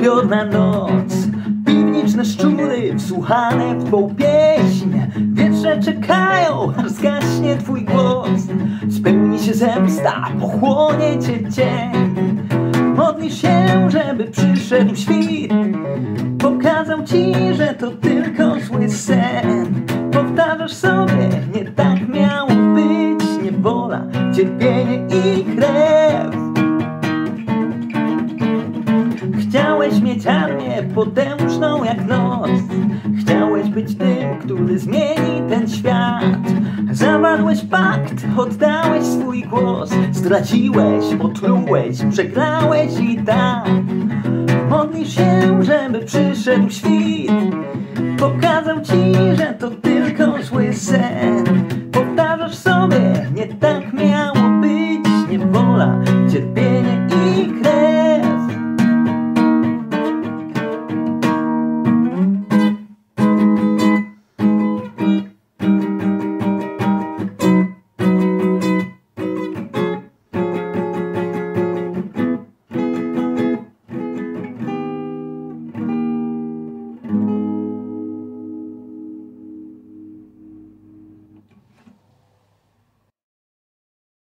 upiorna noc, piwniczne szczury wsłuchane w twą pieśń. Wietrze czekają, aż zgaśnie twój głos. Spełni się zemsta, pochłonie cię cień. Modlisz się, żeby przyszedł świt, pokazał ci, że to tylko zły sen. Powtarzasz sobie, nie tak miało być. Niewola, cierpienie i krew. Chciałeś mieć armię potężną jak noc. Chciałeś być tym, który zmieni ten świat. Zawarłeś pakt, oddałeś swój głos. Zdradziłeś, otrułeś, przegrałeś i tak. Modlisz się, żeby przyszedł świt, pokazał ci, że to tylko zły sen. Powtarzasz sobie, nie tak miało być. Niewola, cierpienie